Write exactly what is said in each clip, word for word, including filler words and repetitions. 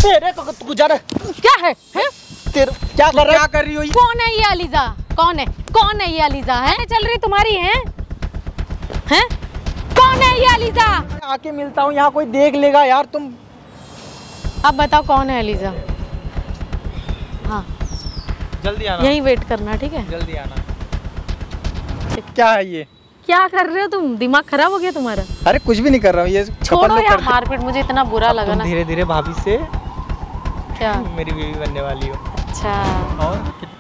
तेरे को गुजर क्या है, है? तेरे क्या कर रहा क्या कर रही हो? कौन है ये अलीजा? कौन है कौन है ये अलीजा? है चल रही तुम्हारी है हैं? कौन है ये अलीजा? आके मिलता हूँ, यहाँ कोई देख लेगा यार। तुम अब बताओ कौन है अलीजा? हाँ जल्दी आना, यही वेट करना, ठीक है? जल्दी आना। क्या है ये? क्या कर रहे हो तुम? दिमाग खराब हो गया तुम्हारा? अरे कुछ भी नहीं कर रहा हूँ, ये छोड़ो यार मारपीट, मुझे इतना बुरा लगा ना। धीरे धीरे भाभी से क्या मेरी बीवी बनने वाली हो। अच्छा और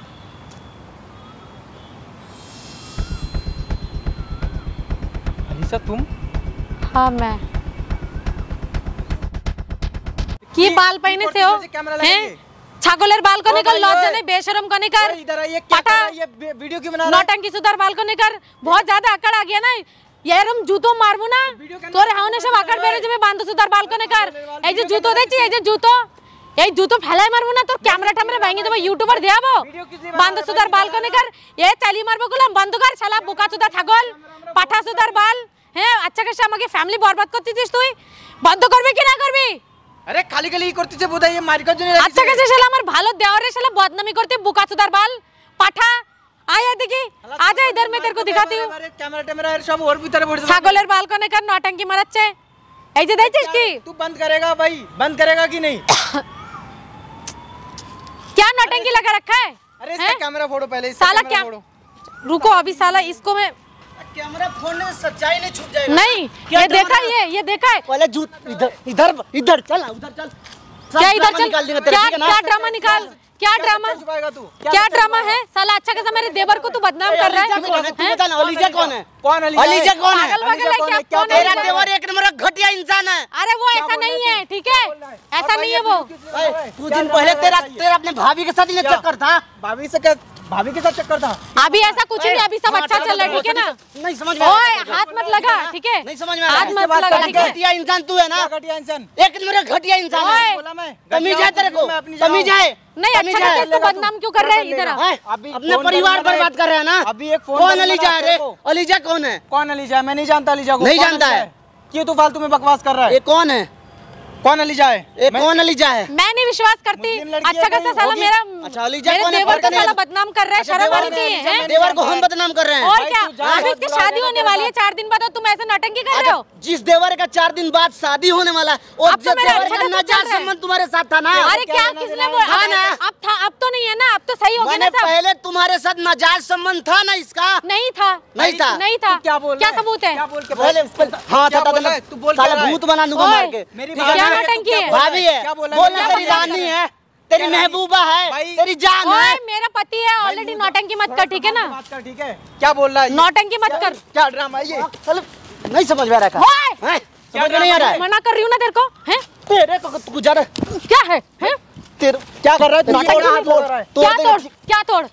अलीसा तुम? हाँ मैं। ये बाल पहने से हो हैं? छागोलेर बाल को निकल, लौट नहीं, बेशरम को निकल। इधर ये क्या कर रहा है? ये वीडियो क्यों बना रहा है? नौटंकी सुधार बाल को निकल। बहुत ज्यादा अकड़ आ गया ना यार, हम जूतो मारबू ना तोरे हाउने सब अकड़ बेरे जमे बांधो सुधार बाल को निकल। ए जे जूतो देची, ए जे जूतो এই জুতো ফেলাই মারবো না তোর ক্যামেরা ট্যামেরা ভেঙে দেবো, ইউটিউবার দেখাবো। বান্ধ সুদার বাল কোনে কর, এ চালি মারবো গুলাম বন্ধ কর শালা বোকা চোদা ছাগল পাঠা সুদার বাল। হ্যাঁ আচ্ছা কাছে আমাকে ফ্যামিলি বরবাদ করতেছিস তুই, বন্ধ করবি কি না করবি? আরে খালি খালি করতেছে বোধহয়, ये मार कर जने। আচ্ছা কাছে শালা আমার ভালো দেওয়ারে শালা বদনামি করতে বোকা চোদার বাল পাঠা। आया देखी आजा इधर, मैं तेरे को दिखाती हूँ। कैमरा टैमरा सब और भी तरह बढ़ ছাগলের বাল কোনে কর নটাঙ্কি মারাচ্ছে। এই যে দেখছিস কি तू बंद करेगा भाई? बंद करेगा कि नहीं? क्या नौटंकी लगा रखा है? अरे इसका कैमरा फोड़ो पहले, इसका साला कैमरा क्या फोड़ो। रुको अभी साला इसको मैं कैमरा फोड़ने से सच्चाई नहीं छुप जाएगा। नहीं ये देखा, ये ये देखा है पहले जूत इधर इधर इधर चल, उधर चल। क्या इधर चल? निकाल देगा तेरे, क्या ठीक है ना? क्या ड्रामा निकाल, क्या ड्रामा छुपाएगा तू? क्या ड्रामा है साला? अच्छा कैसा मेरे देवर को तू बदनाम कर रहा है? तू बता ना, अलीजा कौन है? कौन अलीजा? अलीजा कौन है? पागल वगल है क्या? क्या कौन है? तेरा देवर एक नंबर का घटिया इंसान है। अरे वो ऐसा नहीं है, ठीक है? ऐसा नहीं है वो। कुछ दिन पहले तेरा तेरा अपने भाभी के साथ ही चक्कर था। भाभी से क्या? भाभी के साथ चक्कर था? अभी ऐसा कुछ नहीं, अभी सब अच्छा चल रहा है, ठीक है ना? नहीं समझ में ओए हाथ मत लगा, ठीक है? नहीं समझ में हाथ मत लगा, ठीक है? घटिया इंसान तू है ना, घटिया इंसान, एक नंबर का घटिया इंसान है। बोला मैं तमीज है तेरे को? तमीज है? नहीं अच्छा कैसे इसको बदनाम क्यों कर रहे हैं? इधर आओ। अपने परिवार पर बात कर रहे हैं ना। अभी एक फोन कौन अलीजा है रे? अलीजा कौन है? कौन अलीजा है? मैं नहीं जानता अलीजा को। नहीं कौन जानता अलीजा है? क्यों तू फालतू में बकवास कर रहा है? ये कौन है? कौन अलीजा है? ये कौन अलीजा है? मैं नहीं विश्वास करती। मुस्लिम लड़की अच्छा है कैसा कहीं? साला होगी? मेरा अच्छा, अलीजा मेरे कौन है? देवर को पता साला नहीं। बदनाम कर रहा है, अच्छा, शर्म देवर आनी चाहिए ने- हैं? देवर को हम बदनाम कर रहे हैं। और भाई, क्या? तू जा, अभी बहुत इसकी बुरा शादी लगा होने तेरे वाली है, साथ। चार दिन बाद और तुम ऐसे नौटंकी कर रहे अच्छा, हो? जिस देवर का चार दिन बाद शादी होने वाला और अब तो जब मेरा देवर अच्छा का खासा नाजायज चल रहा है। संबंध तुम्हारे साथ था ना। अरे क्या किसने बोला? हाँ ना। अब था, अब तो नहीं है ना, अब तो सही हो गया मैंने ना सब। पहले तुम्हारे साथ नाजायज संबंध था ना इसका। नहीं था, नहीं था। नहीं था। तू क्या बोल क्या रहा है? सबूत है? क्या बोल के पहले हाँ क्या था बोल रहा है? तू बोल क्या साला रहा है? भूत बना दूंगा ओए, मार के। मेरी ठीक भाभी क्या है ना? नौटंकी है? भाभी है, क्या बोला? बोलना क्या तेरी बोला? रानी है, तेरी महबूबा है, भाई- तेरी जान ओए है। मेरा पति है ऑलरेडी, नौटंकी मत कर, ठीक है ना? बात कर, ठीक है? क्या बोल रहा है? नौटंकी मत कर। क्या ड्रामा है ये? चल, नहीं समझ में आ रहा ओए! है, समझ में नहीं आ रहा है। मना कर रही हूँ ना तेरे को, हैं? तेरे को गुजर क्या है, हैं? तेरे क्या कर रहा है? तू नौटंकी तोड़- नहीं तोड़ बोल रहा है। तोड़ क्या देगा। तोड़, क्या तोड़?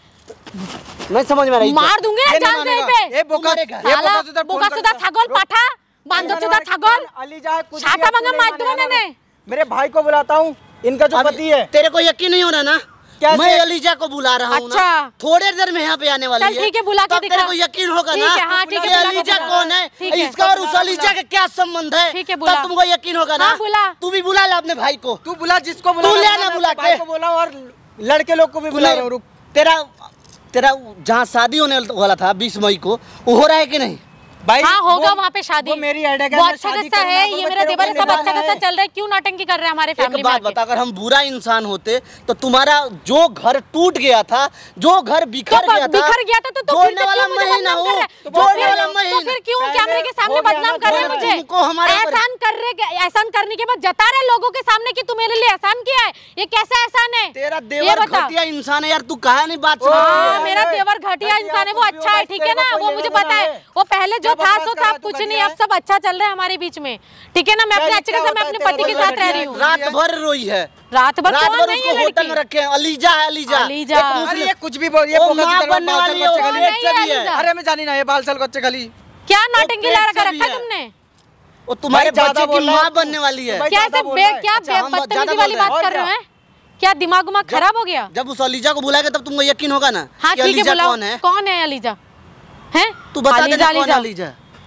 नहीं समझ में आ रही। मार दूंगी ना ये नहीं जान से मानेगा। पे। ये बोका ये साला बोका सुधा बोका फोन सुधा करता है। छागल पाठा बांधो सुधा छागल अलीजा है, कुछ छाता भी है, मंगा तू मार नहीं दूंगा मानेगा। मैंने। मेरे भाई को बुलाता हूँ, इनका जो पति है। तेरे को यकीन नहीं हो रहा ना? कैसे? मैं अलीजा को बुला रहा हूँ अच्छा। ना, थोड़े देर में यहाँ पे आने वाली चल ठीक है, बुला के तब दिखा। तेरे को यकीन होगा ठीक ना है, हाँ, ठीक है, कि बुला के अलीजा दिखा। कौन है, ठीक है। इसका और उस अलीजा का क्या संबंध है, ठीक है, बुला। तब तुमको यकीन होगा ना। हाँ, बुला। तू भी बुला ले अपने भाई को। तू बुला जिसको बुला, तू ले मैं ना अपने बुला भाई के। को बोला और लड़के लोग को भी बुला रहा हूँ। रुक, तेरा तेरा जहाँ शादी होने वाला था बीस मई को, वो हो रहा है कि नहीं? भाई हाँ होगा वो- वहाँ पे शादी। वो मेरी हेडेक है, बहुत मैं अच्छा शादी कैसा करना है, तो ये मैं मेरा तेरे देवर को सब अच्छा निभाना कैसा है। चल रहा है, क्यों नौटंकी कर रहे हैं हमारे एक फैमिली बात में? बता, अगर हम बुरा इंसान होते तो तुम्हारा जो घर टूट गया था, जो घर बिखर तो गया था, बिखर गया था तो तो फिर जोड़ने तो वाला क्यों मुझे मैं ही ना बदनाम कर हूँ, रहे हैं? तो जोड़ने फिर- वाला मैं ही तो ना। फिर क्यों पहले कैमरे के सामने हो गया बदनाम ना, कर रहे हैं बोला मुझे? तुमको हमारे ऊपर- एहसान कर रहे, एहसान करने के बाद जता रहे लोगों के सामने कि तू मेरे लिए एहसान किया है, ये कैसा एहसान है? तेरा ये देवर बता। घटिया इंसान है यार, तू कहा नहीं बात ओ, सुन। हाँ ओए, मेरा ओए, देवर घटिया घटिया इंसान है, वो कुछ भी अच्छा होगा, है, ठीक है तेरे ना? को वो कोई मुझे लेना पता देना है, है। वो पहले जो क्या था बकवास सो कर था, रहा है तू कुछ घटिया नहीं, है? अब सब अच्छा चल रहा है हमारे बीच में, ठीक है ना? मैं क्या अपने ये अच्छे क्या से मैं होता है अपने तेरा पति के कोई साथ घटिया रह रही है? हूँ। रात भर रोई है, रात भर रात कौन भर नहीं उसको है होटल में लड़की? रखे हैं। अलीजा है, अलीजा अलीजा। एक अरे मुस्लिम- ये कुछ भी बोल, ये वो बोका माँ सुधा बनने बाल वाली चल है, वो बच्चे खाली। पेट से भी है। अलीजा। अरे मैं जानी ना, ये बाल चल बच्चे खाली। क्या नौटंकी पेट ला से रखा भी रखा है। तुमने? वो तुम्हारे भाई ज्यादा बच्चे की बोल रहा है माँ तू। बनने वाली है। भाई क्या ज्यादा ऐसे बोल बे रहा है। क्या अच्छा, हम बदतमीजी ज्यादा वाली बोल रहे बात हैं। कर रहे हो और हैं? क्या दिमाग उमाग खराब हो गया? जब उस अलीजा को बुलाएगा तब तुमको यकीन होगा ना हाँ कि ठीक है, अलीजा बुलाओ। कौन है। कौन है अलीजा? हैं? तू बता दे अलीजा, कौन है अलीजा। अलीजा।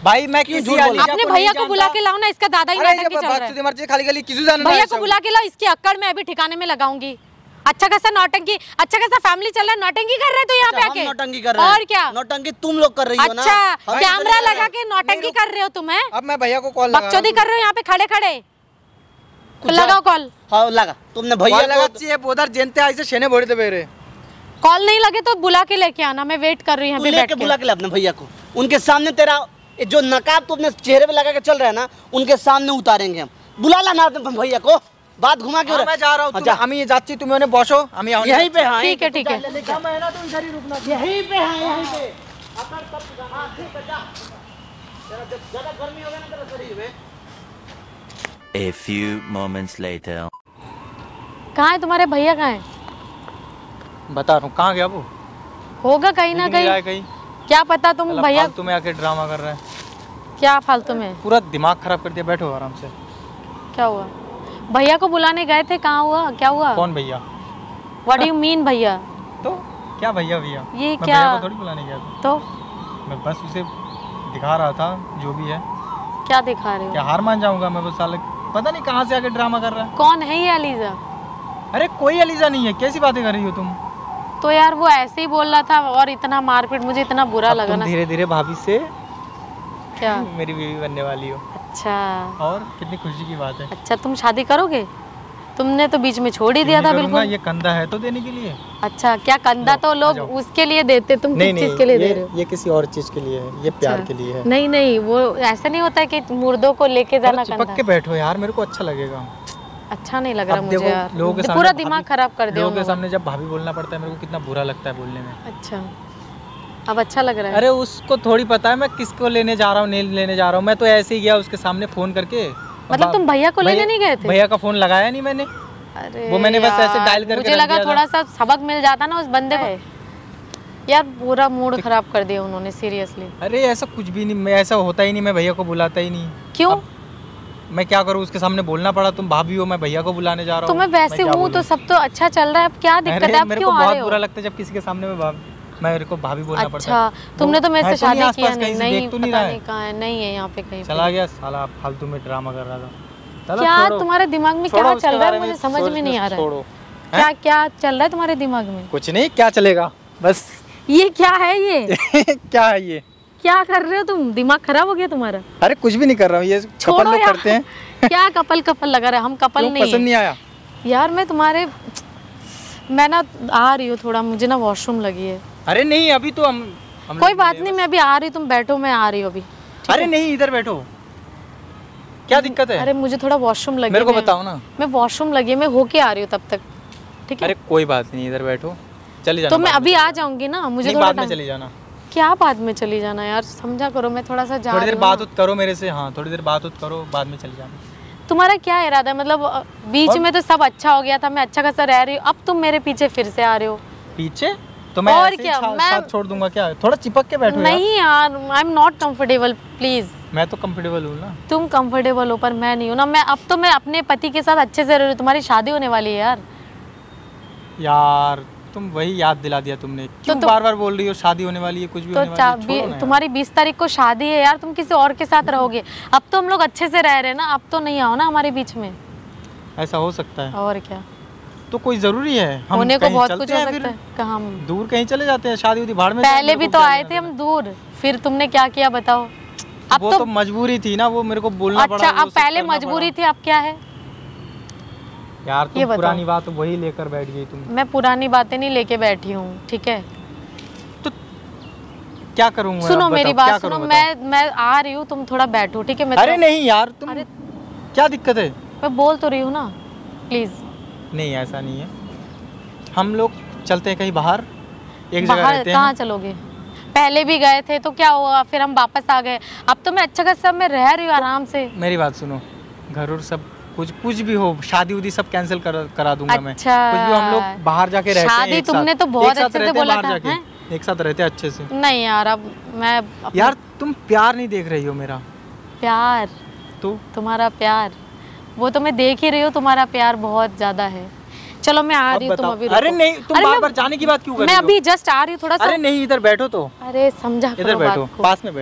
भाई मैं क्यों किसी झूठ बोला? अलीजा अपने को भैया नहीं को बुला जानता। के लाओ ना, इसका दादा ही अरे नाटक ये चल रहा बात है। सीधी मर्जी खाली गली किसी जाने भैया को बुला के लाओ, इसकी अक्कड़ में अभी ठिकाने में लगाऊंगी। अच्छा खासा नौटंकी, अच्छा खासा फैमिली चल रहा है, नौटंकी कर रहे तो यहाँ पे अच्छा, हम आके नौटंकी कर रहे हैं। और क्या? नौटंकी तुम लोग कर रही हो ना। अच्छा, हम कैमरा नहीं कर लगा रहे। के नौटंकी कर रहे हो तुम हैं? अब मैं भैया को कॉल लगा बकचोदी कर रहे हो यहाँ पे खड़े खड़े। कुछ लगाओ कॉल। हाँ लगा, तुमने भैया भैया लगा को चाहिए बोधर जनते आई से छेने भोड़े दे बेरे। कॉल नहीं लगे तो बुला के लेके आना, मैं वेट कर रही हूँ तू यहाँ पे लेके बैठ बुला के। के ले अपने भैया को। उनके सामने तेरा ये जो नकाब तुमने चेहरे पे लगा के चल रहा है ना, उनके सामने उतारेंगे हम। बुला ला ना अपने भैया को, बात घुमा के। हाँ, मैं जा रहा हूँ, अच्छा, हम ये जाती तुम्हें उन्हें बॉसो हम यहाँ यहीं पे हाँ ठीक है, ठीक है। मैं ना तो इधर ही रुकना। यहीं पे हाँ यहीं पे अकड़ तब हाँ ठीक है जा। तेरा जब ज्यादा गर्मी हो गया ना तेरा शरीर में। A few moments later. कहाँ है तुम्हारे भैया, कहाँ है? बता रहा हूँ कहाँ गया वो? होगा कहीं ना दिख नहीं रहा है कहीं। कहीं। क्या पता तुम साला भैया फालतू में आके ड्रामा कर रहा है, क्या फालतू में? पूरा दिमाग खराब कर दिया। बैठो आराम से। क्या हुआ? भैया को बुलाने गए थे, कहाँ हुआ? क्या हुआ? कौन भैया? व्हाट डू यू मीन भैया? तो क्या भैया भैया? ये मैं क्या? भैया को थोड़ी बुलाने गया था, तो मैं बस उसे दिखा रहा था जो भी है। क्या दिखा रहे क्या हो? हार मान जाऊंगा मैं? बस साले पता नहीं कहाँ से आके ड्रामा कर रहा है। कौन है ये अलीजा? अरे कोई अलीजा नहीं है, कैसी बातें कर रही हो तुम? तो यार वो ऐसे ही बोल रहा था और इतना मारपीट, मुझे इतना बुरा अब लगा तुम ना। धीरे धीरे भाभी से क्या? मेरी बीवी बनने वाली हो। अच्छा और कितनी खुशी की बात है। अच्छा, तुम शादी करोगे? तुमने तो बीच में छोड़ ही दिया क्यों था नहीं करूंगा? बिल्कुल। ये कंधा है तो देने के लिए। अच्छा, क्या कंधा तो लोग जाओ। उसके लिए देते, तुम किस चीज के लिए दे रहे हो? ये किसी और चीज के लिए है, ये प्यार अच्छा। के लिए है। नहीं नहीं, वो ऐसा नहीं होता है कि मुर्दों को लेके जाना चिपक कंधा। के बैठो यार, मेरे को अच्छा लगेगा। अच्छा नहीं लग रहा अब मुझे देखो, यार, लोगों के सामने पूरा भाभी- दिमाग खराब कर दिया लोगों के उन्होंने। सामने जब भाभी बोलना पड़ता है मेरे को कितना बुरा लगता है बोलने में। अच्छा, अब अच्छा लग रहा है? अरे उसको थोड़ी पता है मैं किसको लेने जा रहा हूँ, नहीं लेने जा रहा हूँ। मैं तो ऐसे ही गया उसके सामने फोन करके। मतलब तुम भैया को लेने नहीं गए थे? भैया का फोन लगाया नहीं मैंने। अरे वो मैंने बस ऐसे यार, डायल करके मुझे रख लगा दिया था। थोड़ा सा सबक मिल जाता ना उस बंदे को। यार पूरा मूड खराब कर दिया उन्होंने, सीरियसली। अरे ऐसा कुछ भी नहीं, मैं ऐसा होता ही नहीं, मैं भैया को बुलाता ही नहीं। क्यों? अब मैं क्या करूँ, उसके सामने बोलना पड़ा। तुम भाभी हो, मैं भैया को बुलाने जा रहा हूँ। तो मैं वैसे हूँ तो सब तो अच्छा चल रहा है, अब क्या दिक्कत है? अब मेरे को क्यों आ बहुत रहे बुरा हो? लगता है जब किसी के सामने में भाभी मेरे को भाभी बोलना पड़ता अच्छा, है। तुमने तो मेरे है से तो नहीं शादी आसपास किया नहीं? कहीं से, नहीं, देख तो पता नहीं रहा नहीं है। कहाँ है, नहीं है यहाँ पे कहीं पे। चला गया साला, फालतू में ड्रामा कर रहा था। चलो क्या छोड़ो। तुम्हारे दिमाग में छोड़ो क्या उसके चल रहा है, बारे मुझे में, समझ में सोच- नहीं आ रहा है। छोड़ो। क्या क्या चल रहा है तुम्हारे दिमाग में? कुछ नहीं, क्या चलेगा बस। ये क्या है? ये क्या है ये? क्या कर रहे हो तुम? दिमाग खराब हो गया तुम्हारा? अरे कुछ भी नहीं कर रहा हूँ, ये कपल छोड़ो लोग यार। करते हैं। क्या कपल कपल लगा रहा है? हम कपल क्यों, नहीं पसंद है। नहीं आया? यार मैं तुम्हारे, मैं ना आ रही हूँ थोड़ा, मुझे ना वॉशरूम लगी है। अरे नहीं, अभी तो हम, हम कोई लोग बात मिले नहीं, मैं अभी आ रही हूँ, तुम बैठो, मैं आ रही हूँ अभी। बस। अरे नहीं, इधर बैठो। क्या दिक्कत है? अरे मुझे थोड़ा वॉशरूम लगी मेरे को है, मैं- बताओ ना। मैं वॉशरूम लगी है, मैं होके आ रही हूँ तब तक, ठीक है? अरे कोई बात नहीं, इधर बैठो, चली जाना। तो मैं बाद अभी में आ चली जाऊंगी ना, जाना। मुझे नहीं, थोड़ा बाद में टाइम। चली जाना। क्या बाद में चली जाना यार, समझा करो, मैं थोड़ा सा जा थोड़ी रही देर हूँ बात ना। उत करो मेरे से। हाँ, थोड़ी देर बात उत करो, बाद में चली जाना। तुम्हारा क्या इरादा है? मतलब अ, बीच और? में तो सब अच्छा हो गया था, मैं अच्छा खासा रह रही हूँ, अब तुम मेरे पीछे फिर से आ रहे हो। पीछे तो मैं और ऐसे ही क्या, छा- मैं- साथ छोड़ दूंगा क्या? थोड़ा चिपक के बैठो यार। नहीं यार, I am not comfortable, please. मैं तो कंफर्टेबल हूँ ना। तुम कंफर्टेबल हो पर मैं नहीं हूँ ना। मैं अब तो मैं अपने पति के साथ अच्छे से रह रही हूँ, तुम्हारी शादी होने वाली है यार। यार तुम वही याद दिला दिया तुमने। क्यों तुम- बार बार बोल रही हो शादी होने वाली है, कुछ भी तो होने वाली चा- है? छोड़ो ना बी- यार। तुम्हारी बीस तारीख को शादी है यार, तुम किसी और के साथ रहोगे। अब तो हम लोग अच्छे से रह रहे हैं ना, अब तो नहीं आओ ना हमारे बीच में। ऐसा हो सकता है और क्या, तो कोई जरूरी है? हम होने को कहीं बहुत चलते कुछ हो हैं सकता फिर? है। कहाँ हम दूर कहीं चले जाते हैं, शादी उदी भाड़ में। पहले मेरे भी को तो क्या आए लेना थे हम देना? दूर, फिर तुमने क्या किया बताओ? अब वो तो तो मजबूरी थी ना, वो मेरे को बोलना पड़ा। अच्छा, वो अब सब पहले करना मजबूरी पड़ा। थी, अब क्या है? यार ये तुम बताओ। पुरानी बात वही लेकर बैठ गई तुम। मैं पुरानी बातें नहीं लेके बैठी हूँ, ठीक है? तो क्या करूँगा? सुनो मेरी बात सुनो, बताओ। मैं मैं आ रही हूँ, तुम थोड़ा बैठो, ठीक है? मैं अरे तो- नहीं यार, तुम अरे क्या दिक्कत है? मैं बोल तो रही हूँ ना, प्लीज। नहीं ऐसा नहीं है, हम लोग चलते हैं कहीं बाहर, एक जगह बाहर रहते कहाँ हैं। चलोगे? पहले भी गए थे तो क्या हुआ, फिर हम वापस आ गए। अब तो मैं अच्छा खासा मैं रह रही हूँ आराम से। मेरी बात सुनो, घर और सब कुछ कुछ भी हो, शादी उदी सब कैंसिल कर, करा दूंगा मैं। अच्छा। कुछ भी, हम लोग बाहर जाके रहते हैं शादी एक साथ। तुमने तो बहुत एक साथ अच्छे से रहते हैं बोला बाहर था, जाके, हैं? एक साथ रहते हैं अच्छे से। नहीं यार, अब मैं अपना यार तुम प्यार नहीं देख रही हो मेरा प्यार, तो। तुम्हारा प्यार, वो तो मैं देख ही रही हूँ, तुम्हारा प्यार बहुत ज्यादा है। चलो मैं आ अब रही हूँ, तुम बताओ। अभी अरे रुको। नहीं, तुम अरे बार मैं- बार जाने की बात क्यों कर मैं रही हो? अभी जस्ट आ रही हूँ, थोड़ा सा। अरे नहीं, इधर बैठो तो, अरे समझा इधर करो बैठो, बात को। पास में बैठो।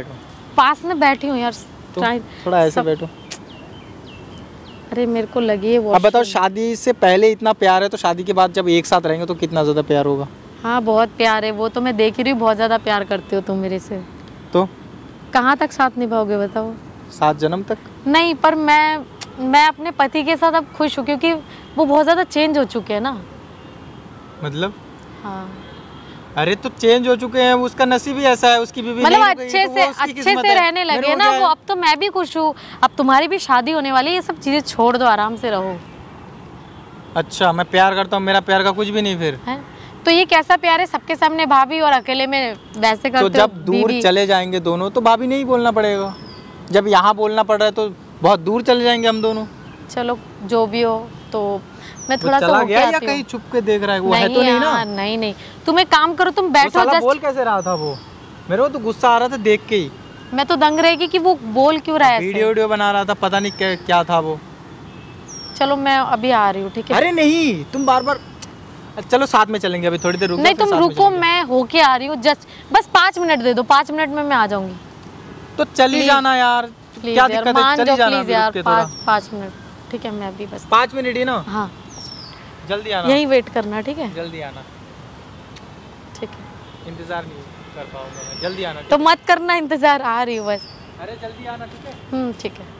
पास में बैठी हूँ यार। तो थोड़ा ऐसे बैठो। अरे मेरे को लगी है वो। अब बताओ, शादी से पहले इतना प्यार है तो शादी के बाद जब एक साथ रहेंगे तो कितना ज़्यादा प्यार होगा? हाँ बहुत प्यार है, वो तो मैं देख ही रही हूँ, बहुत ज़्यादा प्यार करते हो तुम मेरे से। तो कहाँ तक साथ निभाओगे बताओ? सात जन्म तक? नहीं, पर मैं मैं अपने पति के साथ अब खुश हूँ, क्योंकि वो बहुत ज़्यादा चेंज हो चुके हैं ना। मतलब? हाँ अरे तो चेंज हो चुके हैं, उसका नसीब ही ऐसा है, उसकी बीवी मतलब नहीं हो गई, अच्छे तो से वो उसकी अच्छे किस्मत से है। रहने मेरे लगे को ना क्या वो। है? अब तो मैं भी खुश हूँ, अब तुम्हारी भी शादी होने वाली है, ये सब चीज़ें छोड़ दो, आराम से रहो। अच्छा, मैं प्यार करता हूँ, मेरा प्यार का कुछ भी नहीं फिर है तो ये कैसा प्यार है? सबके सामने भाभी और अकेले में वैसे करते तो हो जब दूर बीवी। चले जाएंगे दोनों तो भाभी नहीं बोलना पड़ेगा। जब यहाँ बोलना पड़ रहा है तो बहुत दूर चले जाएंगे हम दोनों। चलो जो भी हो, तो मैं वो थोड़ा सा चला होके गया या आती हूँ। कहीं छुप के देख रहा है? वो है तो नहीं ना? यार, नहीं नहीं, तुम एक काम करो, तुम वो बैठो साला जस्ट। बोल कैसे रहा था वो? मेरे को तो गुस्सा आ रहा था देख के ही। मैं तो दंग रहेगी कि वो बोल क्यों रहा है ऐसे। वीडियो वीडियो बना रहा था, पता नहीं क्या क्या था वो। चलो मैं अभी आ रही हूँ, ठीक है? अरे नहीं, तुम बार बार। चलो साथ में चलेंगे, अभी थोड़ी देर रुको। नहीं फिर तुम साथ में रुको, चलेंगे। मैं होके आ रही हूँ जस्ट। बस पाँच मिनट दे दो, पाँच मिनट में मैं आ जाऊंगी। तो चली Please, जाना यार, प्लीज क्या यार, दिक्कत है? मान चली जाओ जाना प्लीज अभी यार, रुक के थोड़ा। पाँच पाँच मिनट, ठीक है? मैं अभी बस पाँच मिनट ही ना? हाँ जल्दी आना, यही वेट करना, ठीक है? जल्दी आना। ठीक है, इंतजार नहीं कर पाऊंगा मैं, जल्दी आना। तो मत करना इंतजार, आ रही हूँ बस। अरे जल्दी आना, ठीक है? हम्म ठीक है।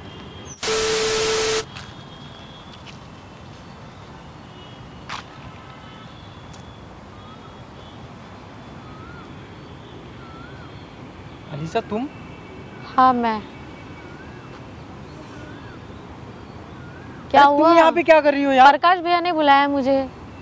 अलीसा तुम? हाँ मैं। क्या अरे हुआ? तुम यहाँ पे क्या कर रही हो यार? प्रकाश भैया ने बुलाया मुझे।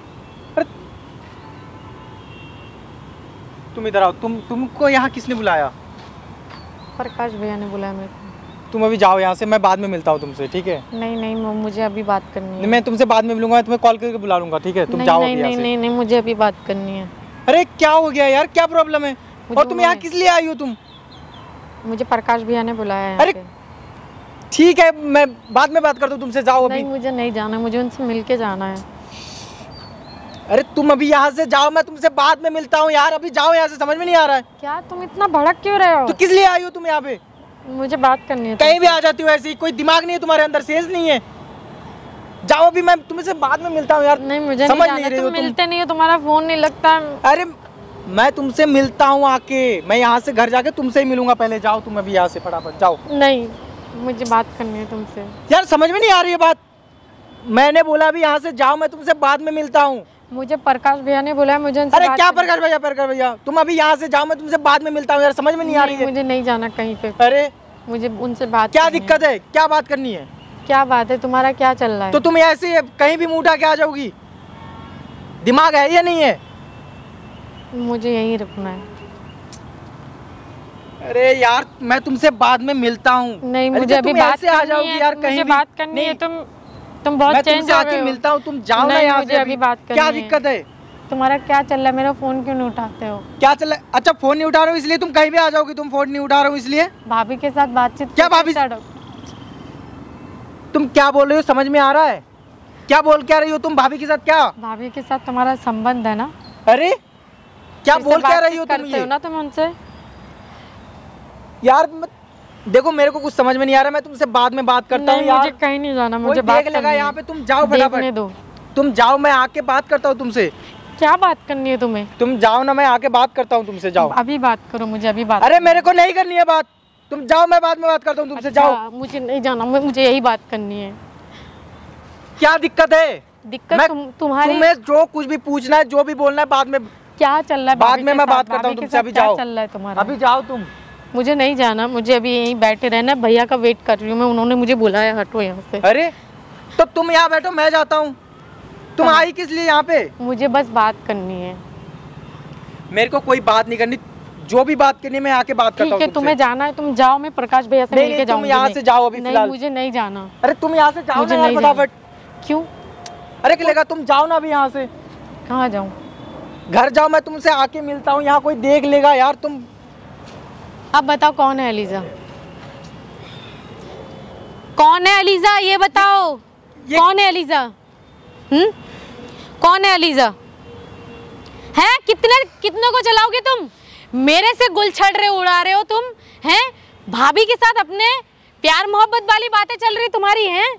तुम इधर आओ। तुम तुमको यहाँ किसने बुलाया? प्रकाश भैया ने बुलाया मेरे को। तुम अभी जाओ यहाँ से, मैं बाद में मिलता हूँ तुमसे, ठीक है? नहीं नहीं, मु- मुझे अभी बात करनी है। मैं तुमसे बाद में मिलूंगा, तुम्हें कॉल करके बुला लूंगा, ठीक है? तुम नहीं जाओ नहीं अभी यहाँ नहीं से। नहीं नहीं, मुझे अभी बात करनी है। अरे क्या हो गया यार, क्या प्रॉब्लम है? मुझे और तुम यहाँ उन्होंने- किस लिए आई हो तुम? मुझे प्रकाश भैया ने बुलाया है यहाँ अरे पे। ठीक है, मैं बाद में बात करता हूँ तुमसे, जाओ अभी। नहीं मुझे नहीं जाना, मुझे उनसे मिलके जाना है। अरे तुम अभी यहाँ से जाओ, मैं तुमसे बाद में मिलता हूँ यार। अभी जाओ यहाँ से, समझ में नहीं आ रहा है? क्या तुम इतना भड़क क्यों रहे हो? तो किस लिए आई हो तुम यहाँ पे? मुझे बात करनी है। कहीं भी आ जाती हो ऐसे ही, कोई दिमाग नहीं है तुम्हारे अंदर, सेंस नहीं है। जाओ अभी, मैं तुमसे बाद में मिलता हूँ यार। नहीं मुझे नहीं समझ जाना, नहीं रही तुम हो तुम। मिलते नहीं हो, तुम्हारा फोन नहीं लगता। अरे मैं तुमसे मिलता हूँ आके, मैं यहाँ से घर जाके तुमसे ही मिलूंगा पहले। जाओ तुम अभी यहाँ से फटाफट जाओ। नहीं मुझे बात करनी है तुमसे। यार समझ में नहीं आ रही है बात? मैंने बोला अभी यहाँ से जाओ, मैं तुमसे बाद में मिलता हूँ। मुझे प्रकाश भैया ने बुलाया, मुझे उनसे अरे बात क्या करनी प्रकाश भैया, प्रकाश भैया तुम अभी यहाँ से जाओ, मैं तुमसे बाद में मिलता हूँ यार। समझ में नहीं आ रही नहीं, है? मुझे नहीं जाना कहीं पे। अरे मुझे उनसे बात क्या करनी दिक्कत है? क्या बात करनी है? क्या बात है? तुम्हारा क्या चल रहा है? तो तुम ऐसे ही कहीं भी मुंह उठा के आ जाओगी? दिमाग है या नहीं है? मुझे यहीं रुकना है। अरे यार मैं तुमसे बाद में मिलता हूँ। नहीं अरे मुझे तो अभी तुम बात ऐसे आ करनी जाओगी है, यार मुझे कहीं भी। बात करनी है। नहीं, तुम तुम बहुत मैं चेंज तुमसे हो आके गए हो। मिलता हूँ, तुम जाओ ना नहीं, यहाँ मुझे से अभी बात करनी क्या है। दिक्कत है? तुम्हारा क्या चल रहा है? मेरा फोन क्यों नहीं उठाते हो? क्या चल रहा है? अच्छा फोन नहीं उठा रहा हूँ इसलिए तुम कहीं भी आ जाओगी? तुम फोन नहीं उठा रहा हूँ इसलिए? भाभी के साथ बातचीत क्या कैसे भाभी? start हो- तुम क्या बोल रही हो, समझ में आ रहा है? क्या बोल क्या रही हो तुम? भाभी के साथ क्या? भाभी के साथ तुम्हारा संबंध है ना? अरे क्या फिर से बोल क्या रही हो बातचीत तुम? करते ये हो ना तुम उनसे? यार मत, देखो मेरे को कुछ समझ में नहीं आ रहा, मैं तुमसे बाद में बात करता हूँ नहीं, यार। मुझे कहीं नहीं जाना, कोई मुझे बात देख लेगा करनी है। यहाँ पे, तुम जाओ देखने फटाफट। दो। तुम जाओ, मैं आके बात करता हूँ तुमसे। क्या बात करनी है तुम्हें? तुम जाओ ना, मैं आके बात करता हूँ तुमसे, जाओ। अभी बात करो, मुझे अभी बात अरे मेरे को नहीं करनी है बात, तुम जाओ, मैं बाद में बात करता हूँ तुमसे। जाओ। अच्छा, मुझे नहीं जाना, मैं- मुझे यही बात करनी है। क्या दिक्कत है? दिक्कत मैं तुम तुम्हारी तुम्हें जो कुछ भी पूछना है, जो भी बोलना है, बाद में क्या चल रहा है? बाद भाभी में के मैं साथ? बात करता हूँ भाभी के तुमसे। साथ अभी क्या जाओ, चल रहा है तुम्हारा? अभी जाओ तुम। मुझे नहीं जाना, मुझे अभी यहीं बैठे रहना है। भैया का वेट कर रही हूँ मैं, उन्होंने मुझे बुलाया, हटो यहाँ से। अरे तो तुम यहाँ बैठो, मैं जाता हूँ। तुम आई किस लिए यहाँ पे? मुझे बस बात करनी है। मेरे को कोई बात नहीं करनी, जो भी बात करनी है मैं आके बात करता ठीक हूँ है, तुमसे। तुम्हें जाना है तुम जाओ, मैं प्रकाश भैया से नहीं, मिलके नहीं, तुम जाऊंगी। यहाँ नहीं। से जाओ अभी नहीं, फिलहाल। मुझे नहीं जाना। अरे तुम यहाँ से जाओ मुझे ना यार नहीं जाना। फटाफट। क्यों? अरे क्या लगा, तुम जाओ ना अभी यहाँ से। कहाँ जाऊँ? घर जाओ, मैं तुमसे आके मिलता हूँ। यहाँ कोई देख लेगा यार। तुम अब बताओ कौन है अलीजा? कौन है अलीजा, ये बताओ। ये- कौन है अलीजा? हम्म कौन है अलीजा? हैं? कितने कितनों को चलाओगे तुम? मेरे से गुल छड़ रहे उड़ा रहे हो तुम? हैं? भाभी के साथ अपने प्यार मोहब्बत वाली बातें चल रही तुम्हारी हैं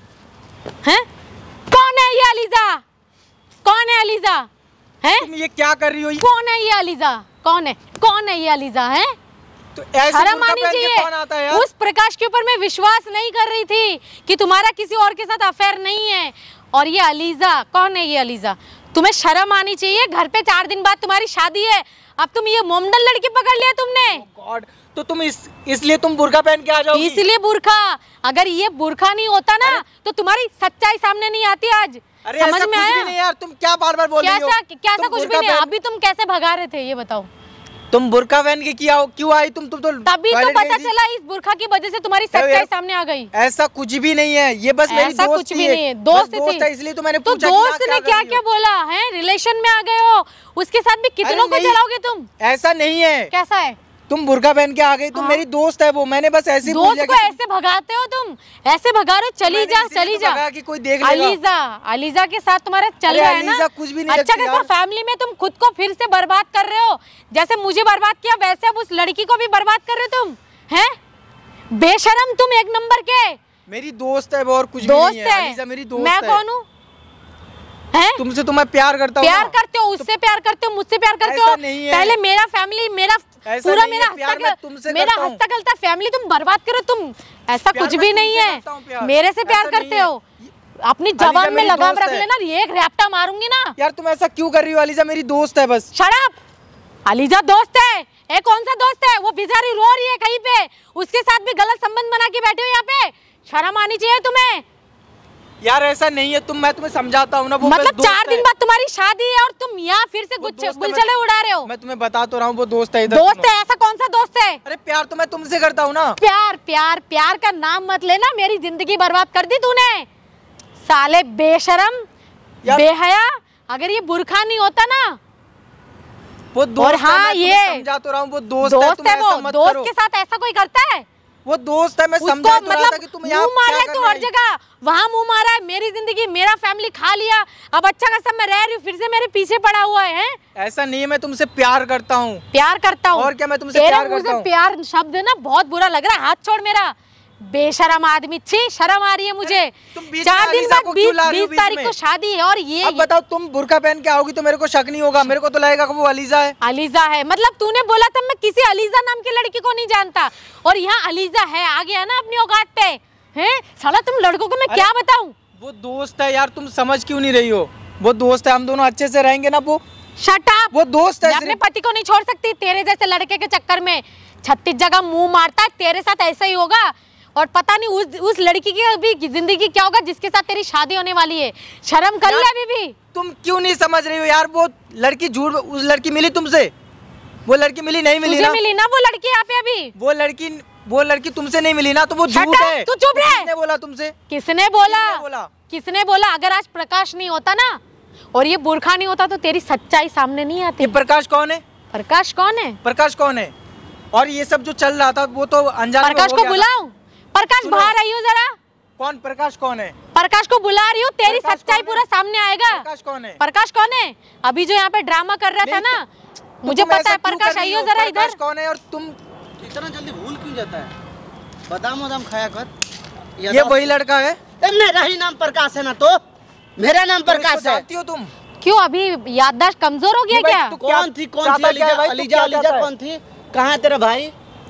हैं? कौन है ये अलीजा? कौन है अलीजा? हैं? तुम ये क्या कर रही हो? कौन है ये अलीजा? कौन है? कौन है ये अलीजा? है तो ऐसे शर्म बुर्का आनी पहन के चाहिए। कौन आता है यार? उस प्रकाश के ऊपर मैं विश्वास नहीं कर रही थी कि तुम्हारा किसी और के साथ अफेयर नहीं है। और ये अलीजा, कौन है ये अलीजा? तुम्हें शर्म आनी चाहिए। घर पे चार दिन बाद तुम्हारी शादी है, अब तुम ये मोमडन लड़की पकड़ लिया तुमने। गॉड, तो तुम इस इसलिए तुम बुर्का पहन के आ जाओगी? इसलिए बुर्खा। अगर ये बुर्खा नहीं होता ना तो तुम्हारी सच्चाई सामने नहीं आती आज। अरे समझ ऐसा में कुछ आया? भी नहीं यार, तुम क्या बार बार बोल रही हो? कैसा कैसा तुम कुछ भी बुर्का नहीं। पहन- अभी तुम कैसे भगा रहे थे ये बताओ? तुम बुर्का पहन के किया हो, क्यों आई तुम? तुम तो तभी तो टॉयलेट पता गई थी। चला इस बुर्खा की वजह से तुम्हारी यार, सच्चाई सामने आ गई। ऐसा कुछ भी नहीं है, ये बस मेरी ऐसा दोस्त कुछ थी भी एक। नहीं है। बस दोस्त दोस्त थी है, इसलिए तो मैंने तो पूछा कि दोस्त यहाँ ने कर क्या रही क्या हो? बोला है? रिलेशन में आ गए हो, उसके साथ भी कितनों को नहीं। जलाओगे तुम? ऐसा नहीं है, कैसा है? तुम बुर्का पहन के आ गई, तुम हाँ। मेरी दोस्त है वो। मैंने बस ऐसे ही बोल दोस्त दिया को कि तुम- ऐसे भगाते हो तुम? ऐसे भगा रहे हो? चली मैंने जा इसीलिए चली तो जा। भगा कि कोई देख लेगा। अलीजा, अलीजा के साथ तुम्हारा चल अरे रहा है ना? अलीजा कुछ भी नहीं अच्छा लगती कैसा यार। फैमिली में तुम खुद को फिर से बर्बाद कर रहे हो। जैसे मुझे बर्बाद किया वैसे अब उस लड़की को भी बर्बाद कर रहे हो तुम। हैं? बेशरम तुम एक नंबर के। मेरी दोस्त है वो, और कुछ भी दोस्त नहीं है। है। अलीजा मेरी दोस्त मैं है। कौन हूँ? हैं? तुमसे तो मैं प्यार करता हूँ प्यार ना। करते हो, उससे प्यार करते हो, मुझसे प्यार करते ऐसा हो। नहीं है। पहले मेरा फैमिली, मेरा ऐसा पूरा नहीं मेरा है, प्यार मैं हस्ता तुमसे मेरा करता हूँ। हस्ता कलता फैमिली तुम बर्बाद करो तुम। ऐसा प्यार कुछ मैं भी नहीं तुमसे है। करता हूँ प्यार। मेरे से प्यार ऐसा नहीं करते है। हो। अपनी जबान में मेरी लगाम दोस्त रख है। लेना, ये एक रैप्टा मारूंगी ना। यार तुम ऐसा क्यों कर रही हो? अलीजा मेरी दोस्त है बस। शराब। अलीजा दोस्त है? ए कौन सा दोस्त है? वो बेचारी रो रही है कहीं पे, उसके साथ भी गलत संबंध बना के बैठे हो यहाँ पे। शर्म आनी चाहिए तुम्हें। यार ऐसा नहीं है, तुम मैं तुम्हें समझाता हूँ ना, वो बस मतलब दोस्त चार दिन है। बाद तुम्हारी शादी है और तुम यहाँ फिर से वो गुच्छ- दोस्त है, गुलछड़े मैं- उड़ा रहे हो। मैं तुम्हें बता तो रहा हूँ, वो दोस्त है। इधर दोस्त सुनो। है? ऐसा कौन सा दोस्त है? अरे प्यार तो मैं तुमसे करता हूँ ना। प्यार प्यार प्यार का नाम मत लेना, मेरी जिंदगी बर्बाद कर दी तूने। साले बेशरम, यार- बेहया। अगर ये बुरखा नहीं होता ना। वो दोस्त और है, हाँ, मैं तुम्हें ये समझा तो रहा हूँ, वो दोस्त है, दोस्त तुम है ऐसा वो। मत दोस्त करो। के साथ ऐसा कोई करता है? वो दोस्त है, मैं उसको समझा तो रहा था कि मतलब तुम यहाँ मुंह मार क्या रहा है तू करने हर आई? जगह। वहाँ मुंह मारा है, मेरी जिंदगी मेरा फैमिली खा लिया, अब अच्छा खासा मैं रह रही हूँ, फिर से मेरे पीछे पड़ा हुआ है, हैं? ऐसा नहीं है, मैं तुमसे प्यार करता हूँ। प्यार करता हूँ? और क्या, मैं तुमसे तेरे प्यार मुंह करता से हूँ। प्यार शब्द ना बहुत बुरा लग रहा है। हाथ छोड़ मेरा, बेशरम आदमी। छी, शर्म आ रही है मुझे। तुम बीच में चार दिन अलीजा बाद को क्यों ला रही हो बीस बीच तारीख में? को शादी है और ये अब बताओ, तुम बुर्का पहन के आओगी तो मेरे को शक नहीं होगा? मेरे को तो लगेगा कि वो अलीजा है। अलीजा है? मतलब तूने बोला था मैं किसी अलीजा नाम की लड़की को नहीं जानता, और यहाँ अलीजा है। आ गया ना अपनी औकात पे, हैं? साला तुम लड़कों को मैं क्या बताऊं? वो दोस्त है यार, तुम समझ क्यों नहीं रही हो? वो दोस्त है, हम दोनों अच्छे से रहेंगे ना। वो शट अप। वो दोस्त है मैं अपने सिर्फ। पति को नहीं छोड़ सकती तेरे जैसे लड़के के चक्कर में। छत्तीस जगह मुंह मारता है, तेरे साथ ऐसा ही होगा। और पता नहीं उस उस लड़की की अभी जिंदगी क्या होगा जिसके साथ तेरी शादी होने वाली है। शर्म कर ले अभी भी। तुम क्यों नहीं समझ रही हो यार? वो लड़की झूठ, उस लड़की मिली तुमसे? वो लड़की मिली नहीं मिली तुझे ना? मिली ना वो लड़की यहाँ पे अभी? वो लड़की वो लड़की तुमसे नहीं मिली ना, तो वो Shut झूठ up, है। तू चुप रह। किसने बोला तुमसे? किसने बोला? किसने बोला? किसने बोला? अगर आज प्रकाश नहीं होता ना और ये बुरखा नहीं होता तो तेरी सच्चाई सामने नहीं आती। ये प्रकाश कौन है? प्रकाश कौन है? प्रकाश कौन है? और ये सब जो चल रहा था वो तो अनजाने में प्रकाश हो को गया था। बुलाऊं? प्रकाश सुनो। बाहर आई हो जरा। कौन प्रकाश कौन है? प्रकाश को बुला रही हूँ, तेरी प्रकाश सच्चाई कौन है? पूरा सामने आएगा। प्रकाश कौन है? प्रकाश कौन है? अभी जो यहाँ पे ड्रामा कर रहा था नहीं, ना, तो मुझे तुम पता ऐसा है। क्यों प्रकाश कर रही आइयो हो? जरा प्रकाश इधर। कौन है? और तुम इतना जल्दी भूल क्यों जाता है? बादाम वादाम खाया कर। ये वही लड़का है? ए, मेरा ही नाम प्रकाश है ना, तो मेरा नाम तुम इसको प्रकाश है। जानती हो तुम? क्यों अभी याददाश्त कमजोर हो गया ये भाई, क्या? तू कौन थी कौन थी चाहता क्या अलीजा? है भाई? तू अलीजा क्या अलीजा चाहता है? कौन थी? कहाँ है तेरा भाई?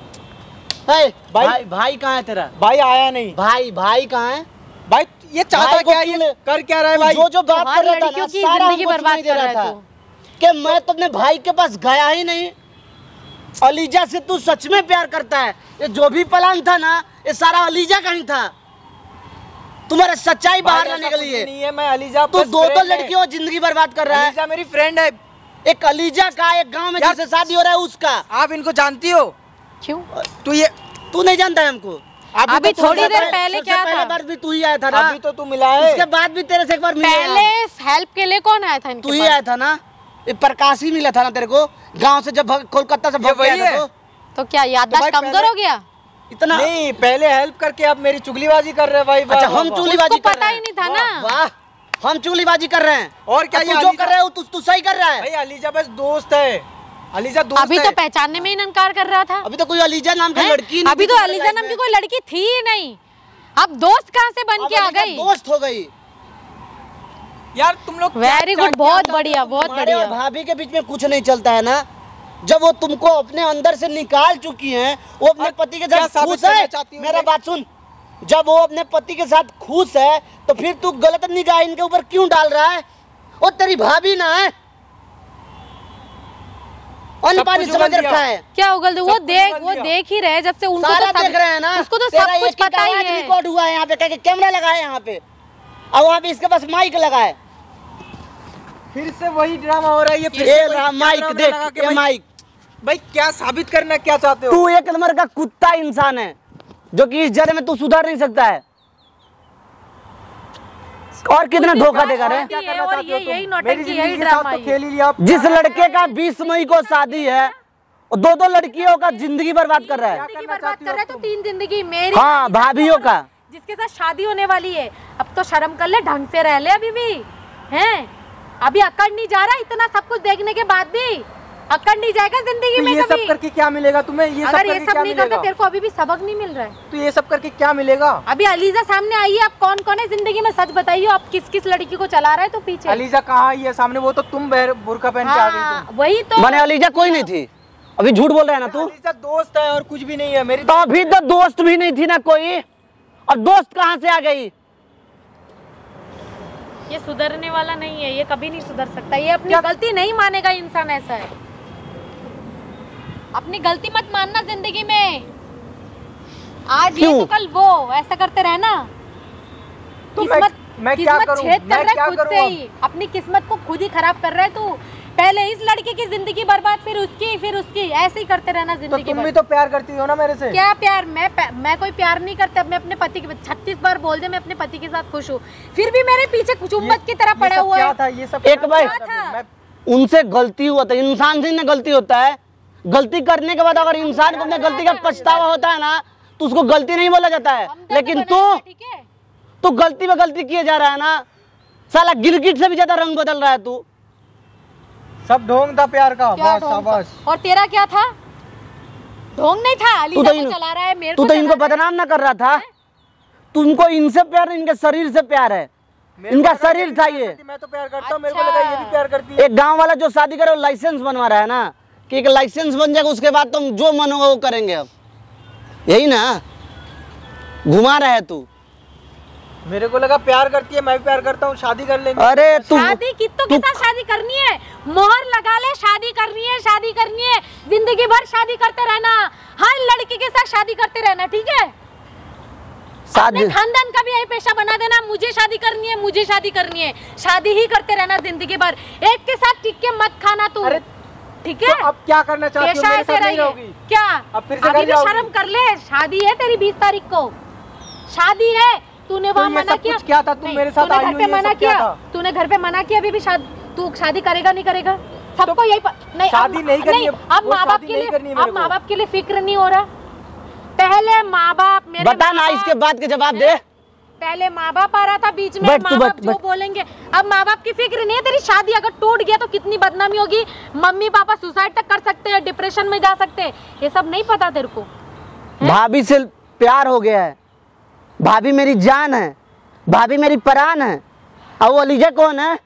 है भाई- भाई भाई कहाँ है तेरा? भाई आया नहीं। भाई भाई कहाँ है? भाई ये चाहता भाई को क्या है? क्यों ये ले- कर क्या रहा है तू भाई? जो जो बात हर कर रहा था ना, लड़कियों की सारा जिंदगी हमको बर्बाद सुनाई दे कर रहा रहा है था तू। कि मैं तो अपने भाई के पास गया ही नहीं। अलीजा से तू सच में प्यार करता है? ये जो भी प्लान था ना, ये सारा अलीजा का ही था। तुम्हारा सच्चाई बाहर भाई, ना ऐसा निकली कुछ है। नहीं है। मैं अलीजा तू बस दो दो friend है। लड़कियों की जिंदगी बर्बाद कर रहा है। अलीजा मेरी फ्रेंड है। एक अलीजा का, एक गांव में यार- जिससे शादी हो रहा है उसका। आप इनको जानती हो? क्यों? तू ये तू नहीं जानता है हमको? अभी तो थोड़ी सबसे देर पहले- पहले सबसे क्या पहले था? बार भी तू ही आया था ना। अभी तो तू मिला है। उसके बाद भी तेरे से एक बार मिले पहले हम। हेल्प के लिए कौन आया था इनके तू ही पास? आया था ना। ये प्रकाश ही मिला था ना तेरे को गांव से, जब भग- कोलकाता से ये भाग के वही आया था है? तो तो क्या याददाश्त भाई कमजोर पहले- हो गया? इतना। नहीं, पहले हेल्प करके आप मेरी चुगलीबाजी कर रहे हैं भाई। वाह, अच्छा, वाह, हम वाह। चुगलीबाजी उसको कर पता रहे ही हैं। नहीं था ना। वाह, हम चुगलीबाजी कर रहे हैं। और क्या अब ये तू जो अलीजा- कर रहा है वो तू तू सही कर रहा है। भाई अलीजा बस दोस्त है। अलीजा दोस्त अभी है। तो पहचानने में ही इनकार कर रहा था। अभी तो कोई अलीजा नाम की हैं? लड़की नहीं अभी थी तो तुम्हारे अलीजा लाइफ नाम की में। कोई लड़की थी ही नहीं। अब दोस्त कहाँ से बन अब के आ अलीजा गई? दोस्त हो गई। यार तुम लोग वेरी गुड, बहुत बढ़िया, बहुत तुम्हारे और बढ़िया। भाभी के बीच में कुछ नहीं चलता है ना। जब वो तुमको अपने अंदर से निकाल चुकी हैं, वो अपने और पति के क्या साथ साबित खुश है। करना चाहती हो मेरा ये? बात सुन, जब वो अपने पति के साथ खुश है तो फिर तू गलत निगाह इनके ऊपर क्यों डाल रहा है? वो तेरी भाभी ना है, अनपानी कुछ समझ उगल दिया। रखा है। क्या उगल दे? वो सब कुछ देख उगल वो दिया। देख ही रहे जब से उनको सारा तो सब, देख रहे हैं ना। उसको तो तेरा सब कुछ एक-एक पता ही आवाज है। रिकॉर्ड हुआ है यहाँ पे, क्या कैमरा लगा है यहाँ पे, और वहाँ पे इसके पास माइक लगा है। फिर से वही ड्रामा हो रहा है। ये फिर ये से वही रहा माइक, कैमरा देख लगा के ये भाई- माइक। भाई क्या साबित करना क्या चाहते हो? तू एक नंबर का कुत्ता इंसान है जो कि इस जन्म में तू सुधार नहीं सकता है। और कितना धोखा देगा रे। क्या करना चाहते हो? यही मेरी नौटंकी, जिंदगी यही के साथ ड्रामा तो है। खेल ही लिया आप। जिस लड़के का बीस मई को शादी है, और दो दो लड़कियों का जिंदगी बर्बाद कर रहा है। जिंदगी बर्बाद कर रहा है तो तीन जिंदगी मेरी, हाँ, भाभीियों का। जिसके साथ शादी होने वाली है। अब तो शर्म कर ले, ढंग से रह ले। अभी भी हैं, अभी अकड़ नहीं जा रहा। इतना सब कुछ देखने के बाद भी अकड़ नहीं जाएगा जिंदगी तो में ये कभी। सब करके क्या मिलेगा तुम्हें? ये सब अगर ये करके सब क्या नहीं करता मिलेगा? तेरे को अभी भी सबक नहीं मिल रहा है। तो ये सब करके क्या मिलेगा? अभी अलीजा सामने आई है, अब कौन कौन है जिंदगी में? सच बताइए, अब किस किस लड़की को चला रहा है तो पीछे? अलीजा कहाँ आई है सामने? वो तो तुम बहर- बुर्का पहन के आ गई हाँ, तुम। वही तो। मैंने अलीजा कोई नहीं थी, अभी झूठ बोल रहा है ना तू। अलीजा दोस्त है और कुछ भी नहीं है मेरी। तो अभी तो दोस्त भी नहीं थी ना कोई, और दोस्त कहाँ से आ गई? ये सुधरने वाला नहीं है, ये कभी नहीं सुधर सकता। ये अपनी गलती नहीं मानेगा इंसान, ऐसा है। अपनी गलती मत मानना जिंदगी में। आज ये क्यों? तो कल वो, ऐसा करते रहना। तो मैं- किस्मत मैं क्या किस्मत करूं? छेद मैं कर रहा क्या है खुद करूं से अब? ही। अपनी किस्मत को खुद ही खराब कर रहा है तू। पहले इस लड़की की जिंदगी बर्बाद, फिर उसकी, फिर उसकी, ऐसे ही करते रहना तो जिंदगी तुम भर। भी तो प्यार करती हो ना मेरे से। क्या प्यार? मैं मैं कोई प्यार नहीं करता। मैं अपने पति के छत्तीस बार बोल दे मैं अपने पति के साथ खुश हूँ, फिर भी मेरे पीछे चुम्बक की तरह ये पड़ा सब हुआ क्या है। था? ये सब एक क्या भाई- था? था? मैं- उनसे गलती हुआ था, इंसान से ना गलती होता है। गलती करने के बाद अगर इंसान को अपने गलती का पछतावा होता है ना, तो उसको गलती नहीं बोला जाता है। हमदर्द लेकिन बना तू है, ठीक है? तू गलती में गलती किए जा रहा है ना। साला गिरगिट से भी ज्यादा रंग बदल रहा है तू। सब ढोंग था प्यार का। क्या बस ढोंग था? शाबाश। और तेरा क्या था? ढोंग नहीं था। तू अलीजा तो को इन- चला रहा है, मेरे तू को तो चला इनको रहा है। बदनाम ना कर रहा था। तुमको इनसे प्यार नहीं, इनके शरीर से प्यार है। मेरे इनका को लगा शरीर ये था भी ये। करती, मैं तो प्यार करता हूँ। मेरे को अच्छा। लगा ये भी प्यार करती है। एक गांव वाला जो शादी करे वो लाइसेंस बनवा रहा है ना, कि एक लाइसेंस बन जाएगा, उसके बाद तुम जो मन होगा वो करेंगे। अब यही ना घुमा रहा है तू। मेरे को लगा प्यार करती है, मैं भी प्यार करता हूँ, शादी कर लेंगे। अरे तू शादी कितों के साथ शादी करनी है? मोहर लगा ले, शादी करनी है, शादी करनी है। जिंदगी भर शादी करते रहना, हर लड़की के साथ शादी करते रहना, ठीक है? शादी अपने खानदान का भी यही पेशा बना देना, मुझे शादी करनी है, मुझे शादी करनी है। शादी ही करते रहना जिंदगी भर। एक के साथ टिक के मत खाना तू, अरे ठीक तो है? अब क्या करना चाहती हो? पेशा मेरे ऐसे साथ नहीं रही है। रहोगी? क्या अब फिर से अभी घर भी जाओगी? शर्म कर ले। शादी है तेरी बीस तारीख को, शादी है। तूने वहाँ ये मना सब किया? कुछ क्या था? तुम नहीं, मेरे साथ तूने आई घर हो, पे ये मना सब क्या किया? था? तूने घर पे मना किया, अभी भी शादी तू शादी करेगा नहीं करेगा? सबको यही प... नहीं, शादी अब- नहीं करनी है, अब वो माँ बाप शादी के नहीं लिए करनी है अब मेरे माँ को। बाप के लिए फिक्र नहीं हो रहा। पहले माँ बाप मेरे बता ना, माँ इसके बाप- बाद के जवाब दे। पहले माँ बाप आ रहा था बीच में, बैठ तू, माँ बाप बैठ, जो बैठ। बोलेंगे। अब माँ बाप की फिक्र नहीं है। तेरी शादी अगर टूट गया तो कितनी बदनामी होगी। मम्मी पापा सुसाइड तक कर सकते हैं, डिप्रेशन में जा सकते हैं। ये सब नहीं पता तेरे को? भाभी से प्यार हो गया है। भाभी मेरी जान है, भाभी मेरी परान है। और वो अलीजा कौन है?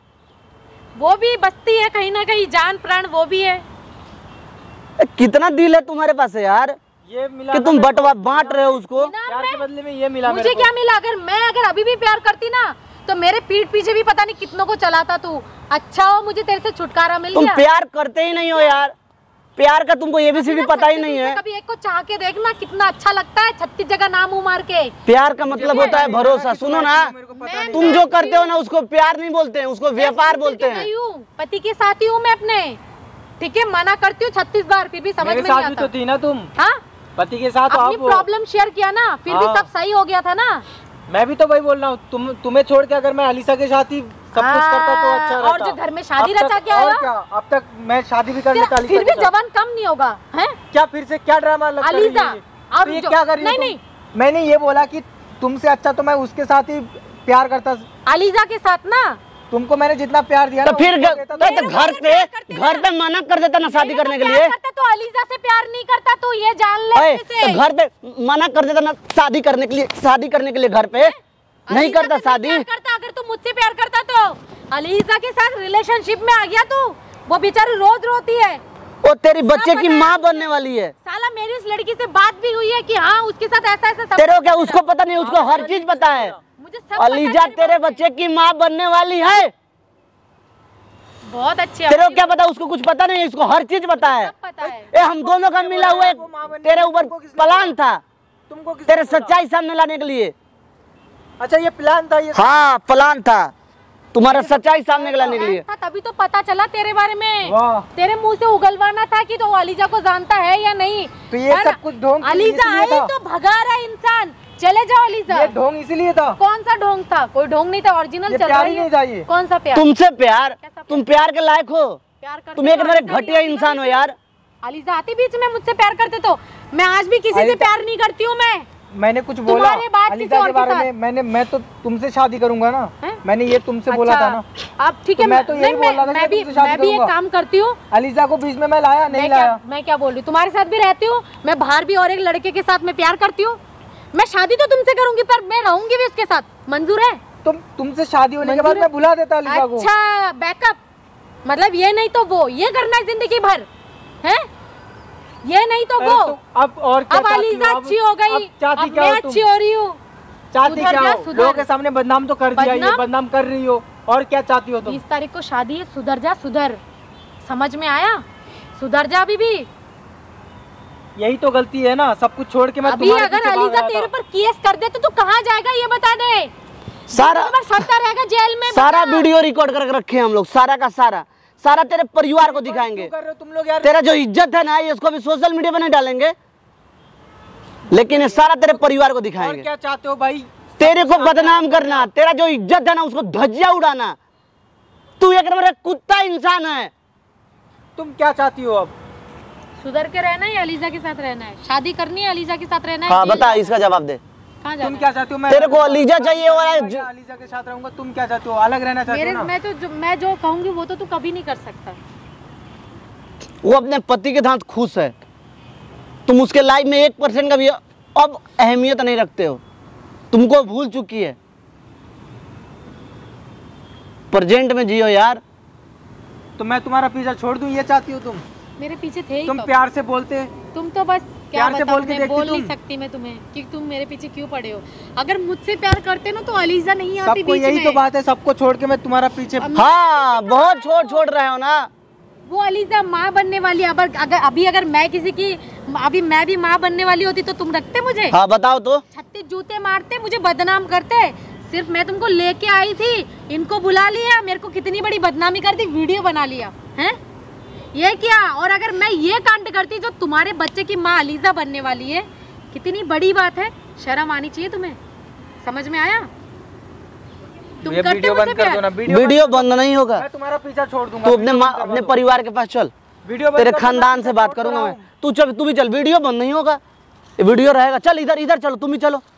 वो भी बसती है कहीं ना कहीं, जान प्राण वो भी है। ए, कितना दिल है तुम्हारे पास है यार, ये मिला कि ना तुम मेरे बंटवा को। बांट रहे हो उसको। प्यार के बदले में ये मिला मुझे मेरे को। क्या मिला? अगर मैं अगर अभी भी प्यार करती ना तो मेरे पीठ पीछे भी पता नहीं कितनों को चलाता तू। अच्छा हो मुझे तेरे से छुटकारा मिल तुम गया। प्यार करते ही नहीं हो यार। प्यार का तुमको ये भी सी भी पता ही नहीं है। कभी एक को चाह के देखना कितना अच्छा लगता है, छत्तीस जगह नाम मुंह मार के। प्यार का मतलब होता है भरोसा। सुनो ना, मेरे को पता मैं नहीं। तुम जो करते हो ना उसको प्यार नहीं बोलते हैं, उसको व्यापार बोलते हैं। नहीं हूँ, पति के साथ ही हूँ मैं अपने, ठीक है? मना करती हूँ छत्तीस बार, फिर भी समझ मेरे में नहीं साथ भी आता। तो थी ना तुम, हाँ, पति के साथ। अपनी आप प्रॉब्लम शेयर किया ना, फिर भी हाँ। सब सही हो गया था ना। मैं भी तो वही बोल रहा हूँ। तुम तुम्हें छोड़ के अगर मैं अलीसा के साथ ही सब कुछ करता तो अच्छा रहता। और जो घर में शादी अब तक- रचा क्या और आया? क्या, अब तक मैं शादी भी कर तेरा लेता अलीसा फिर भी के साथ। जवान कम नहीं होगा, हैं? क्या फिर से क्या ड्रामा लगता है? अलीजा, ये? अब तो ये जो- क्या कर रही हो नहीं, तुम? नहीं। मैंने ये बोला कि तुमसे अच्छा तो मैं उसके साथ ही प्यार करता। अलीजा के साथ ना तुमको मैंने जितना प्यार दिया तो ना, फिर उतना ग- देता तो, था। तो घर पे घर पे मना कर देता ना शादी करने के लिए। प्यार करता तो अलीजा से प्यार नहीं करता, तू ये जान ले ओए, अच्छे से। तो घर पे मना कर देता ना शादी करने के लिए, शादी करने के लिए घर पे नहीं अलीजा करता के साथ शादी। प्यार करता, अगर तू मुझसे प्यार करता तो अलीजा के साथ रिलेशनशिप में आ गया तू। वो बेचारी रोज रोती है। वो तेरी बच्चे की पता है माँ मुझे। बनने वाली है। साला मेरी उस लड़की से बात भी हुई है कि हाँ उसके साथ ऐसा ऐसा सब तेरे को कुछ क्या है। उसको पता नहीं, उसको हर चीज पता है। मुझे सब पता है अलीजा तेरे तेरे बारे में। बच्चे की माँ बनने वाली है। बहुत अच्छी तेरे को क्या पता, उसको कुछ पता नहीं, इसको हर चीज पता है। सब पता है। ए हम दोनों का मिला हुआ एक तेरे ऊपर प्लान था, तुमको किसने तेरे बोला? सच्चाई सामने लाने के लिए। अच्छा ये प्लान था ये? हाँ प्लान था तुम्हारा सच्चाई सामने लाने के लिए। था, तभी तो पता चला तेरे बारे में। वाह। तेरे मुंह से उगलवाना था कि तो अलीजा को जानता है या नहीं। तो ये और सब कुछ ढोंग अलीजा इसलिए आई था। तो भगा रहा है इंसान। चले जाओ अलीजा। ये ढोंग इसीलिए था। कौन सा ढोंग था? कोई ढोंग नहीं था, ओरिजिनल ये चल प्यार रहा ही है। नहीं था ये। कौन सा प्यार? तुमसे प्यार, कैसा तुम प्यार के लायक हो। प्यार करते तुम एक तो बार अलीजा घटिया नहीं इंसान हो आती यार। अलीजा आती बीच में मुझसे प्यार करते तो। मैं आज भी किसी से अलीजा- प्यार नहीं करती हूँ। मैं मैंने कुछ बोला तुम्हारे बाद अलीजा किसी और के के बारे साथ। में? मैंने मैं तो तुमसे शादी करूंगा ना। हैं? मैंने ये तुमसे बोला अच्छा, था ना। अब ठीक तो है। मैं तो यही नहीं, बोल रहा था मैं कि भी तुमसे शादी मैं भी एक करूंगा। काम करती हूँ। अलीजा को बीच में मैं लाया नहीं मैं लाया। क्या मैं क्या बोल रही हूँ, तुम्हारे साथ भी रहती हूँ। मैं बाहर भी और एक लड़के के साथ मैं प्यार करती हूँ। मैं शादी तो तुमसे करूंगी पर मैं रहूंगी भी उसके साथ। मंजूर है? तुम तुमसे शादी होने के बाद मंजूर है? मैं बुला देता अलीजा को। अच्छा बैकअप, मतलब ये नहीं तो वो, ये करना है जिंदगी भर है? ये नहीं तो अरे वो। तो अब और क्या अब चाहती अलीजा हो? अब- अच्छी हो गई, अब चाहती अब क्या मैं हो तुम? अच्छी हो रही हूँ। चाहती सुधर क्या जा, हो? सुधर। लोगों के सामने बदनाम तो कर दिया, ये बदनाम? बदनाम कर रही हो। और क्या चाहती हो तुम? बीस तारीख को शादी है, सुधर जा सुधर। समझ में आया? सुधर जा अभी भी। यही तो गलती है ना, सब कुछ छोड़ के मैं अभी तुम्हारे अगर पीछे भाग अलीजा रहा तेरे था। पर केस कर दे तो तू कहाँ जाएगा ये बता दे। सारा जिंदगी भर सड़ता रहेगा जेल में। सारा बता। वीडियो रिकॉर्ड करके रखे हैं हम लोग, सारा का सारा सारा तेरे परिवार को दिखाएंगे। क्यों कर रहे हो तुम लोग यार? तेरा जो इज्जत है ना, ये इसको भी सोशल मीडिया पे नहीं डालेंगे, लेकिन ये सारा तेरे परिवार को और दिखाएंगे। क्या चाहते हो भाई? तेरे को बदनाम करना, तेरा जो इज्जत है ना उसको धज्जियां उड़ाना। तू एक नंबर का कुत्ता इंसान है। तुम क्या चाहती हो अब? सुधर के रहना है या अलीजा के साथ रहना है? शादी करनी है, अलीजा के साथ रहना है? हाँ जेल बता, जाना है? इसका जवाब दे। कहाँ तुम जाना क्या है? चाहती हो? मैं तेरे को अलीजा चाहिए और मैं अलीजा के साथ रहूंगा। तुम क्या चाहती हो? अलग रहना चाहती मेरे हो ना? मैं तो जो मैं जो कहूंगी वो तो तू कभी नहीं कर सकता। वो अपने पति के साथ खुश है, तुम उसके लाइफ में एक परसेंट का भी अब अहमियत नहीं रखते हो। तुमको भूल चुकी है। प्रेजेंट में जियो यार। तो मैं तुम्हारा पीछा छोड़ दूं, ये चाहती हो तुम? मेरे पीछे थे ही तुम कब? प्यार से बोलते। तुम तो बस क्या प्यार से बताऊं, बोल के मैं देखती बोल नहीं तुम। सकती मैं तुम्हें कि तुम मेरे पीछे क्यों पड़े हो। अगर मुझसे प्यार करते ना तो अलीजा नहीं आती सबको बीच यही में। तो बात है, सबको छोड़ के मैं तुम्हारा पीछे। अब हाँ बहुत छोड़ छोड़ रहे हो ना। वो अलीजा माँ बनने वाली है। अगर अगर अभी अगर मैं किसी की अभी मैं भी माँ बनने वाली होती तो तुम रखते मुझे? हाँ बताओ तो। छत्तीस जूते मारते, मुझे बदनाम करते। सिर्फ मैं तुमको लेके आई थी, इनको बुला लिया, मेरे को कितनी बड़ी बदनामी कर दी, वीडियो बना लिया हैं? ये क्या? और अगर मैं ये कांड करती जो तुम्हारे बच्चे की माँ अलीजा बनने वाली है, कितनी बड़ी बात है। शर्म आनी चाहिए तुम्हें। समझ में आया? तुम ये करते वीडियो मुझसे बंद कर प्यार? दो ना। वीडियो वीडियो बंद नहीं होगा। मैं तुम्हारा पीछा छोड़ दूंगा। तू अपने वीडियो माँ बंद करवा अपने दो। परिवार के पास चल, वीडियो बंद तेरे कर दो, खानदान मैं से पीछा बात छोड़ करूंगा रहा मैं। हूँ। तू चल, तू भी चल, वीडियो बंद नहीं होगा। ये वीडियो रहेगा। चल इधर इधर चलो, तुम ही चलो।